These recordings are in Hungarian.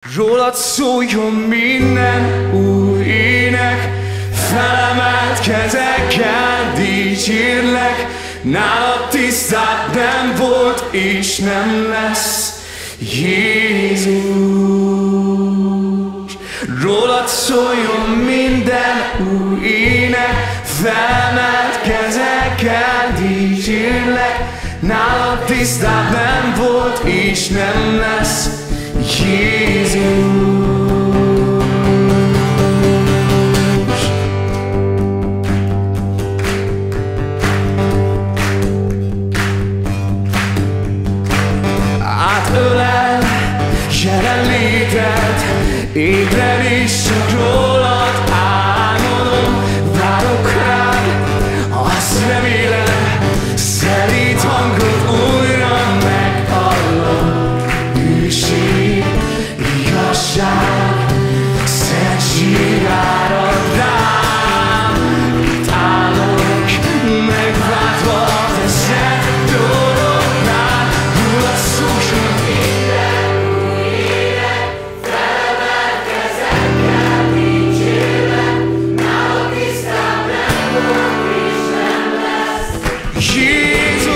Rólad szóljon minden új ének, felemelt kezekkel dicsérlek. Nálad tisztább nem volt és nem lesz, Jézus. Rólad szóljon minden új ének, felemelt kezekkel dicsérlek. Nálad tisztább nem volt és nem lesz, Jézus. Átölel jelenléted, ébredés csak rólad álmodom. Várok rád, azt remélem, szelíd hangod újra meghallom. Hűség, igazság, szentség árad rám. Itt állok, megváltva a te szent dolgognál. Rólad szóljon minden új ének, felemelt kezekkel dicsérlek. Nálad tisztább nem volt és nem lesz, Jézus.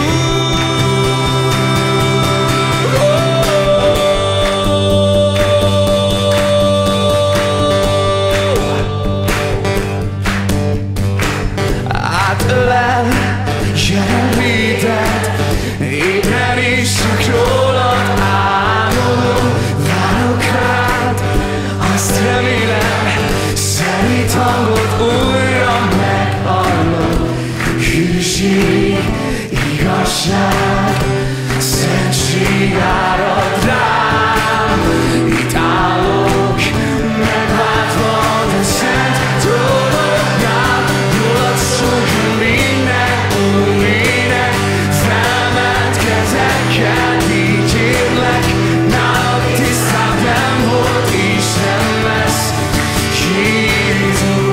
Átölel jelenléted, ébredés csak rólad álmodom. Várok rád, azt remélem, szelíd hangod újra meghallom. Hűség, igazság, szentség árad rám. Itt állok, megváltva a te szent dolgognál. Rólad szóljon minden új ének, felemelt kezekkel dicsérlek. Nálad tisztább nem volt és nem lesz, Jézus.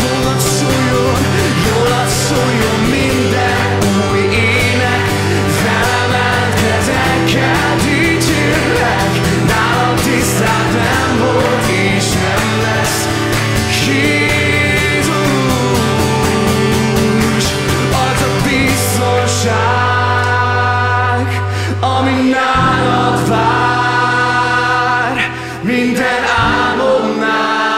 Rólad szóljon minden új ének, felemelt kezekkel dicsérlek. Nálad tisztább nem volt és nem lesz, Jézus. Az a biztonság, ami nálad vár, minden álmomnál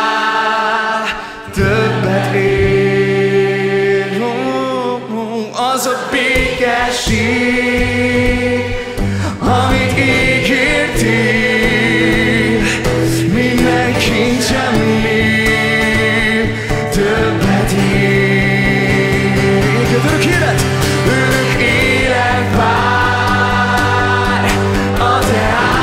többet ér. Az a békesség, amit ígértél, minden kincsemnél többet ér. Örök élet, örök élet vár a te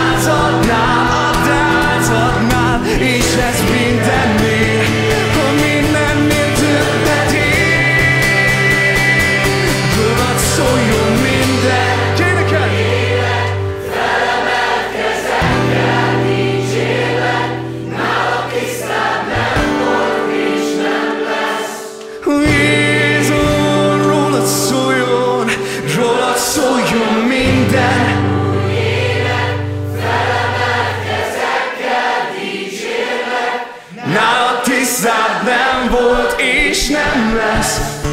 házadnál, és ez mindennél, ha mindennél többet ér. Rólad szóljon minden, gyénekel! Felemelt kezekkel dicsérlek, nálad tisztább nem volt és nem lesz. Jézus, rólad szóljon minden. Új ének, felemelt kezekkel dicsérlek. Nálad tisztább nem volt és nem lesz,